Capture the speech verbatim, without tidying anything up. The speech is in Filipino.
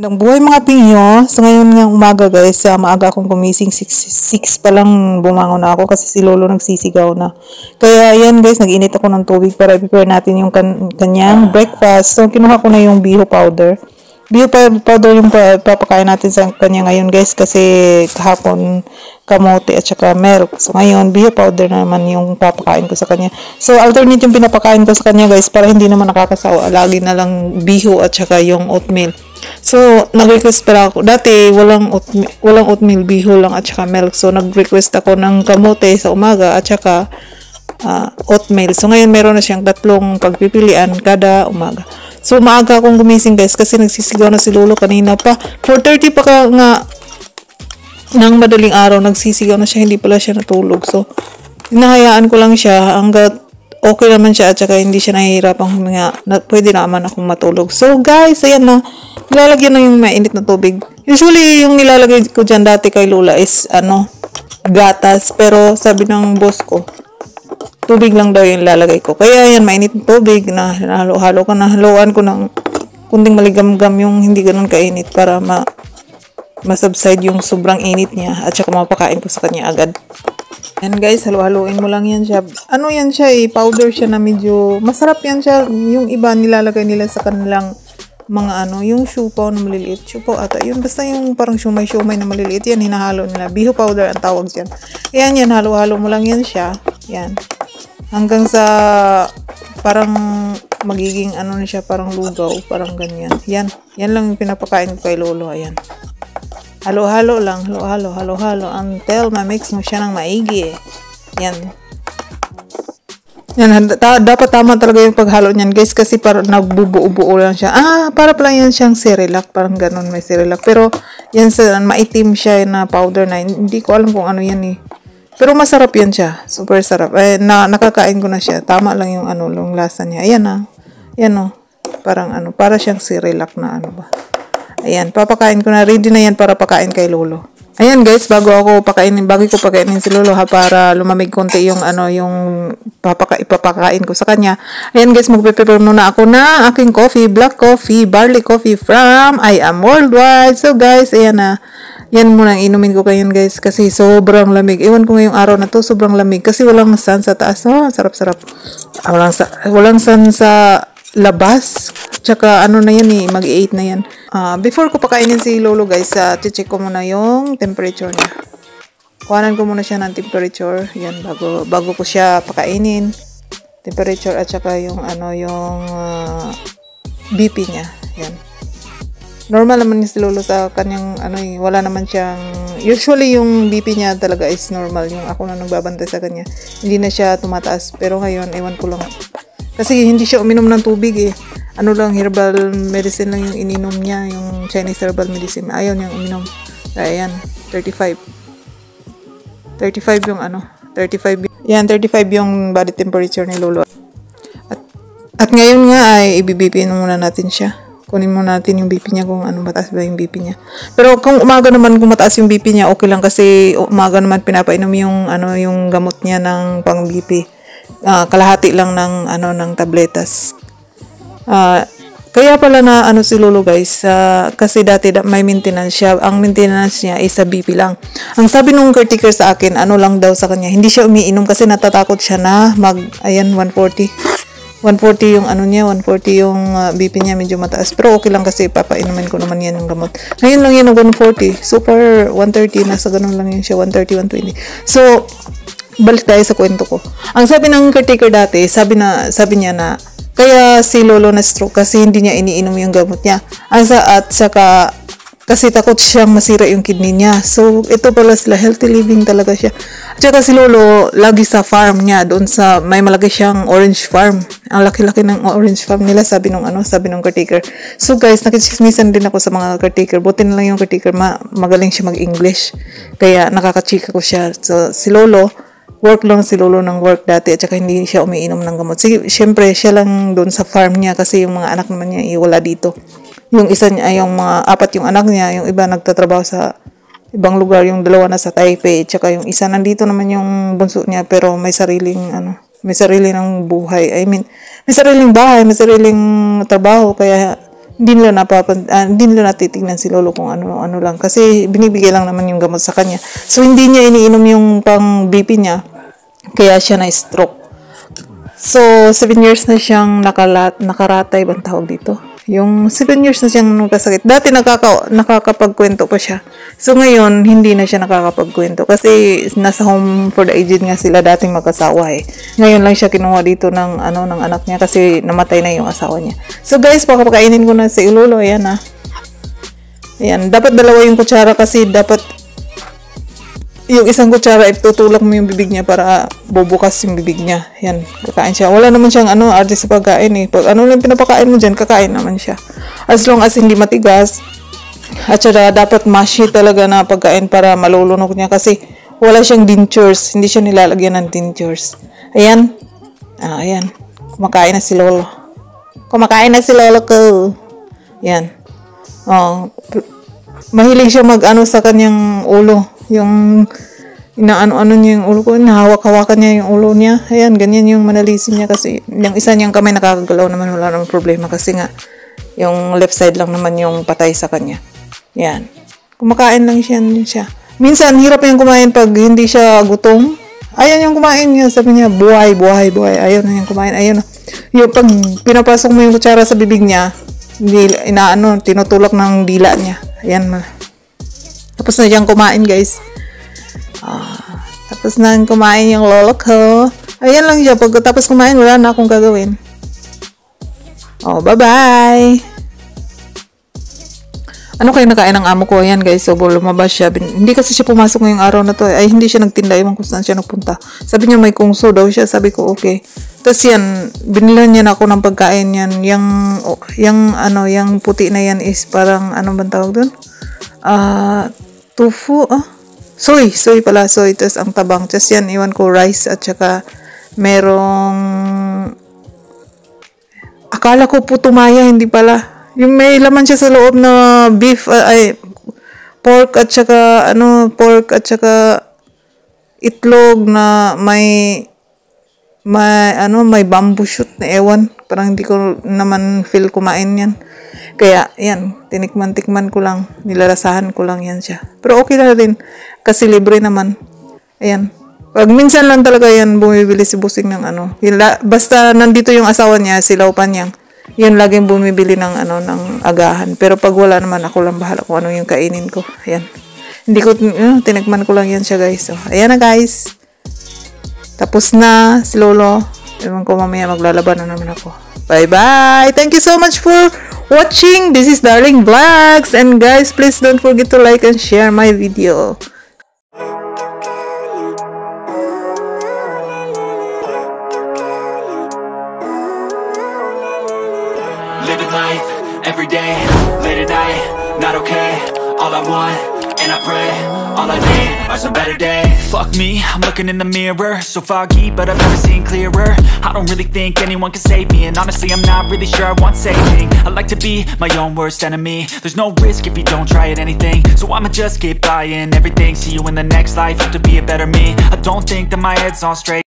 Magandang buhay mga pingyo. So ngayon nga umaga guys, uh, maaga akong gumising, six pa lang bumangon na ako kasi si Lolo nagsisigaw na. Kaya yan guys, nag-init ako ng tubig para prepare natin yung kan kanyang breakfast. So kinuha ko na yung biho powder. Biho powder yung papakain natin sa kanya ngayon guys kasi kahapon kamote at saka milk. So ngayon, biho powder naman yung papakain ko sa kanya. So alternate yung pinapakain ko sa kanya guys para hindi naman nakakasawa. Lagi na lang biho at saka yung oatmeal. So nag-request pala ako. Dati walang oatmeal, walang oatmeal, biho lang at saka milk. So nag-request ako ng kamote sa umaga at saka uh, oatmeal. So ngayon meron na siyang tatlong pagpipilian kada umaga. So maaga akong gumising guys kasi nagsisigaw na si Lolo kanina pa. four thirty pa ka nga ng madaling araw nagsisigaw na siya, hindi pala siya natulog. So hinahayaan ko lang siya hanggat okay naman siya at saka hindi siya nahihirapang huminga. Na, pwede naman akong matulog. So guys, ayan na. Nilalagyan na yung mainit na tubig. Usually yung nilalagay ko dyan dati kay Lola is ano, gatas. Pero sabi ng boss ko, tubig lang daw yung lalagay ko. Kaya yan, mainit na tubig na halo-halo ko na. Haluan ko ng kunting maligam-gam yung hindi ganun kainit para ma masubside yung sobrang init niya at saka mapakain ko sa kanya agad. Yan guys, halo-haloin mo lang yan siya. Ano yan siya eh, powder siya na medyo masarap yan siya. Yung iba nilalagay nila sa kanilang mga ano, yung siupaw na maliliit. Siupaw ata. Yun, basta yung parang siumay-siumay na maliliit. Yan, hinahalo nila. Biho powder ang tawag dyan. Yan, yan, halo-halo mo lang yan siya. Yan. Hanggang sa parang magiging ano na siya, parang lugaw. Parang ganyan. Yan. Yan lang yung pinapakain ko kay Lolo. Ayan. Halo-halo lang, halo-halo, halo-halo until ma-mix mo siya ng maigi. Yan. Yan, ta dapat tama talaga yung paghalo niyan, guys, kasi parang nagbubuo-buo lang siya. Ah, para pala yan siyang Cerelac, parang ganun may Cerelac. Pero yan sa maitim siya na powder na, hindi ko alam kung ano yan eh. Pero masarap yan siya, super sarap. Eh, na nakakain ko na siya. Tama lang yung ano, yung lasa niya. Ayan ah. Yan oh. Parang ano, para siyang Cerelac na ano ba. Ayan, papakain ko na. Ready na yan para pakain kay Lolo. Ayan guys, bago ako pakainin, bago ko pakainin si Lolo ha, para lumamig konti yung ano, yung papaka, ipapakain ko sa kanya. Ayan guys, magpe-prepare muna ako na aking coffee, black coffee, barley coffee from I Am Worldwide. So guys, ayan na. Yan muna ang inumin ko kayo guys kasi sobrang lamig. Ewan ko ngayong araw na to, sobrang lamig kasi walang sun sa taas. Oh, sarap-sarap. Walang, sa, walang sun sa labas. Tsaka ano na yan eh, mag eight na yan. Uh, before ko pakainin si Lolo guys, uh, check ko muna yung temperature niya. Kuhanan ko muna siya ng temperature. Yan, bago, bago ko siya pakainin. Temperature at saka yung ano, yung uh, B P niya. Yan. Normal naman si Lolo sa kanyang ano eh, wala naman siyang, usually yung B P niya talaga is normal. Yung ako na nagbabantay sa kanya. Hindi na siya tumataas. Pero ngayon, ewan ko lang. Kasi hindi siya uminom ng tubig eh. Ano lang, herbal medicine lang yung ininom niya, yung Chinese herbal medicine. Ayaw niyang uminom. Kaya yan, thirty-five. thirty-five yung ano, thirty-five. Yan, thirty-five yung body temperature ni Lolo. At, at ngayon nga ay i-B P muna natin siya. Kunin muna natin yung B P niya kung ano, mataas ba yung B P niya. Pero kung umaga naman, kung mataas yung B P niya, okay lang kasi umaga naman pinapainom yung, ano, yung gamot niya ng pang B P. Uh, kalahati lang ng, ano, ng tabletas. Uh, kaya pala na ano si Lolo guys, uh, kasi dati da, may maintenance siya. Ang maintenance niya is sa B P lang. Ang sabi nung caretaker sa akin, ano lang daw sa kanya, hindi siya umiinom kasi natatakot siya na mag, ayan, one forty. one forty yung ano niya, one forty yung uh, B P niya, medyo mataas. Pero okay lang kasi papainumin ko naman yan yung gamot. Ngayon lang yan ng one forty. Super one thirty, nasa ganun lang yun siya, one thirty, one twenty. So, balik tayo sa kwento ko. Ang sabi ng caretaker dati, sabi na sabi niya na kaya si Lolo na stroke kasi hindi niya iniinom yung gamot niya. Ang sa at saka kasi takot siyang masira yung kidney niya. So ito pala sila, healthy living talaga siya. At saka si Lolo lagi sa farm niya, doon sa may malaki siyang orange farm. Ang laki-laki ng orange farm nila, sabi nung ano, sabi nung caretaker. So guys, nakichismisan din ako sa mga caretaker. Buti na lang yung caretaker, ma magaling siya mag-English. Kaya nakakachika ko siya. So si Lolo, work lang si Lolo ng work dati at saka hindi siya umiinom ng gamot. Sige, syempre, siya lang doon sa farm niya kasi yung mga anak naman niya iwala dito. Yung isa niya, yung mga apat yung anak niya, yung iba nagtatrabaho sa ibang lugar, yung dalawa na sa Taipei, at saka yung isa nandito naman yung bunso niya pero may sariling ano, may sarili ng buhay. I mean, may sariling bahay, may sariling trabaho kaya hindi nila napapan, uh, hindi nila natitignan si lolo kung ano ano lang kasi binibigay lang naman yung gamot sa kanya. So hindi niya iniinom yung pang B P niya kaya siya na stroke. So seven years na siyang nakalat nakaratay bang tawag dito. Yung seven years na siyang nagkasakit. Dati nakaka, nakakapagkwento pa siya. So ngayon, hindi na siya nakakapagkwento. Kasi nasa home for the aged nga sila dating mag-asawa eh. Ngayon lang siya kinuha dito ng, ano, ng anak niya kasi namatay na yung asawa niya. So guys, pakapakainin ko na si Lolo. Ayan ah. Ayan. Dapat dalawa yung kutsara kasi dapat yung isang kutsara itutulak mo yung bibig niya para bubukas yung bibig niya. Yan, kakain siya. Wala naman siyang ano, arte sa pagkain eh. Pag ano lang pinapakain mo dyan, kakain naman siya. As long as hindi matigas. At saka dapat mushy talaga na pagkain para malulunok niya kasi wala siyang dentures. Hindi siya nilalagyan ng dentures. Ayan. Ah, ayan. Kumakain na si Lolo. Kumakain na si Lolo ko. Yan. Oh, mahilig siya mag-ano sa kanyang ulo. Yung inaano-ano niya yung ulo ko, nahawak-hawakan niya yung ulo niya. Ayan, ganyan yung manalisin niya kasi yung isa niyang kamay nakakagalaw naman, wala namang problema kasi nga yung left side lang naman yung patay sa kanya. Yan. Kumakain lang siya, siya. Minsan, hirap yung kumain pag hindi siya gutom. Ayan yung kumain niya. Sabi niya, buhay, buhay, buhay. Ayun na yung kumain. Ayun na. Yung pag pinapasok mo yung kutsara sa bibig niya, hindi, inaano, tinutulak ng dila niya. Ayan na. Tapos na siyang kumain, guys. Ah, tapos na kumain yung lolo ko. Ayan lang siya. Pagkatapos kumain, wala na akong gagawin. Oh, bye-bye! Ano kayo nakain ng amo ko? Ayan, guys. So, lumabas siya. Hindi kasi siya pumasok ngayong araw na to. Ay, hindi siya nagtinda. Ewan kung saan siya nagpunta. Sabi niya may kungso daw siya. Sabi ko, okay. Tapos yan, binilan niya na ako ng pagkain yan. Yung, yung, ano, yung puti na yan is parang, ano bang tawag doon? Ah, uh, tofu, ah? Soy, soy pala, soy. Tapos ang tabang. Tapos yan, iwan ko, rice at saka merong akala ko putumaya, hindi pala. Yung may laman siya sa loob na beef, uh, ay, pork at saka, ano, pork at saka itlog na may may, ano, may bamboo shoot na ewan. Parang hindi ko naman feel kumain yan. Kaya, yan, tinikman-tikman ko lang, nilalasahan ko lang yan siya. Pero okay na rin, kasi libre naman. Ayan. Pag minsan lang talaga yan, bumibili si Busing ng ano. Hila, basta nandito yung asawa niya, silaw pa niyang, yan laging bumibili ng ano, ng agahan. Pero pag wala naman, ako lang bahala kung ano yung kainin ko. Ayan. Hindi ko, uh, tinikman ko lang yan siya, guys. So, ayan na, guys. Tapos na si Lolo. Ewan ko, mamaya maglalaban na naman ako. Bye-bye! Thank you so much for watching. This is Darling Vlogs. And guys, please don't forget to like and share my video. Living life, every day, late at night, not okay. All I want, and I pray, all I need are some better days. Fuck me, I'm looking in the mirror, so foggy, but I've never seen clearer. I don't really think anyone can save me, and honestly I'm not really sure I want saving. I like to be my own worst enemy. There's no risk if you don't try at anything, so I'ma just keep buying everything. See you in the next life, have to be a better me. I don't think that my head's on straight.